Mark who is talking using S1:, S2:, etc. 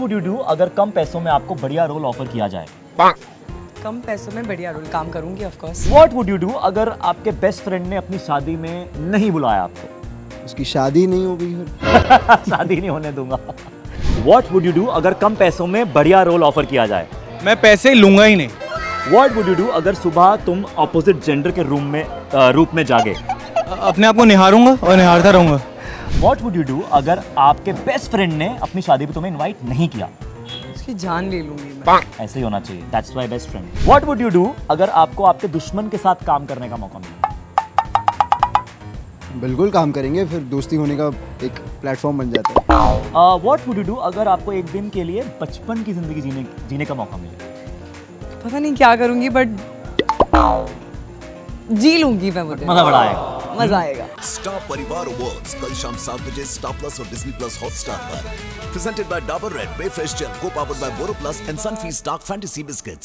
S1: Would you do अगर कम पैसों में आपको बढ़िया रोल ऑफर किया जाए?
S2: कम पैसों में बढ़िया रोल काम करूंगी of course.
S1: What would you do अगर आपके बेस्ट फ्रेंड ने अपनी शादी में नहीं बुलाया आपको?
S3: उसकी शादी नहीं हो गई फिर।
S1: शादी नहीं होने दूंगा। व्हाट वुड यू डू अगर कम पैसों में बढ़िया रोल ऑफर किया जाए?
S4: मैं पैसे लूंगा ही नहीं।
S1: व्हाट वुड यू डू अगर सुबह तुम ऑपोजिट जेंडर के रूप में जागे?
S4: अपने आप को निहारूंगा और निहारता रहूंगा।
S1: व्हाट वुड यू डू अगर आपके बेस्ट फ्रेंड ने अपनी शादी पे तुम्हें इनवाइट नहीं किया?
S2: उसकी जान ले लूंगी मैं।
S1: ऐसे ही होना चाहिए, that's my best friend. What would you do अगर आपको आपके दुश्मन के साथ काम करने का मौका मिले?
S3: बिल्कुल काम करेंगे, फिर दोस्ती होने का एक प्लेटफॉर्म बन जाता है।
S1: व्हाट वुड यू डू अगर आपको एक दिन के लिए बचपन की जिंदगी जीने का मौका मिले?
S2: पता नहीं क्या करूंगी बट जी लूंगी मैं। मुझे
S1: मजा बड़ा आएगा।
S2: मजा आएगा।
S5: स्टार परिवार अवार्ड्स कल शाम 7 बजे स्टार प्लस और डिज्नी प्लस हॉटस्टार पर। प्रेजेंटेड बाय डाबर रेड, वे fresh gel, co powered by Boro Plus and Sunfeast Dark Fantasy biscuits.